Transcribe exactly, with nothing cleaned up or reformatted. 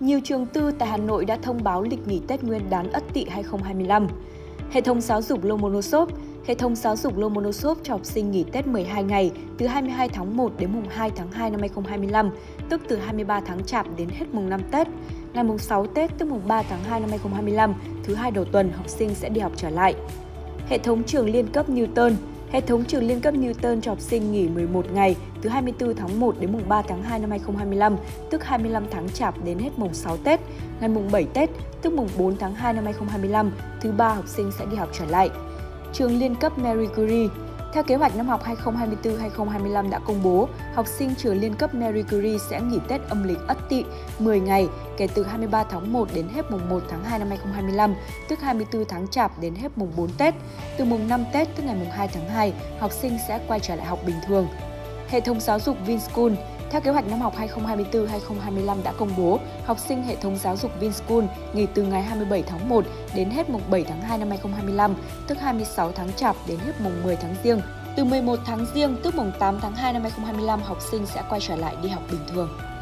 Nhiều trường tư tại Hà Nội đã thông báo lịch nghỉ Tết Nguyên đán Ất Tỵ hai không hai lăm. Hệ thống giáo dục Lomonosov Hệ thống giáo dục Lomonosov cho học sinh nghỉ Tết mười hai ngày, từ hai mươi hai tháng một đến mùng hai tháng hai năm hai không hai lăm, tức từ hai mươi ba tháng Chạp đến hết mùng năm Tết. Ngày mùng sáu Tết, tức mùng ba tháng hai năm hai không hai lăm, thứ hai đầu tuần, học sinh sẽ đi học trở lại. Hệ thống trường liên cấp Newton Hệ thống trường liên cấp Newton cho học sinh nghỉ mười một ngày, từ hai mươi tư tháng một đến mùng ba tháng hai năm hai không hai lăm, tức hai mươi lăm tháng Chạp đến hết mùng sáu Tết. Ngày mùng bảy Tết, tức mùng bốn tháng hai năm hai không hai lăm, thứ ba học sinh sẽ đi học trở lại. Trường liên cấp Marie Curie Theo kế hoạch năm học hai không hai tư hai không hai lăm đã công bố, học sinh trường liên cấp Marie Curie sẽ nghỉ Tết âm lịch Ất Tỵ mười ngày, kể từ hai mươi ba tháng một đến hết mùng một tháng hai năm hai không hai lăm, tức hai mươi tư tháng Chạp đến hết mùng bốn Tết. Từ mùng năm Tết, tức ngày mùng hai tháng hai, học sinh sẽ quay trở lại học bình thường. Hệ thống giáo dục Vinschool Theo kế hoạch năm học hai không hai tư hai không hai lăm đã công bố, học sinh hệ thống giáo dục Vinschool nghỉ từ ngày hai mươi bảy tháng một đến hết mùng bảy tháng hai năm hai không hai lăm, tức hai mươi sáu tháng Chạp đến hết mùng mười tháng Giêng. Từ mười một tháng Giêng, tức mùng tám tháng hai năm hai không hai lăm, học sinh sẽ quay trở lại đi học bình thường.